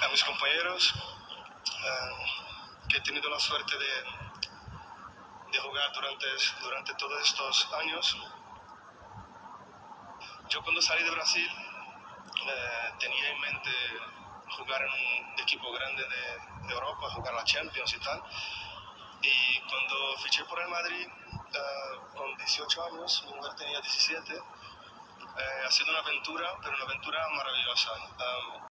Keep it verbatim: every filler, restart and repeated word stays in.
a mis compañeros eh, que he tenido la suerte de, de jugar durante, durante todos estos años. Yo cuando salí de Brasil eh, tenía en mente jugar en un equipo grande de, de Europa, jugar la Champions y tal. Y cuando fiché por el Madrid, uh, con dieciocho años, mi mujer tenía diecisiete, eh, ha sido una aventura, pero una aventura maravillosa. Um,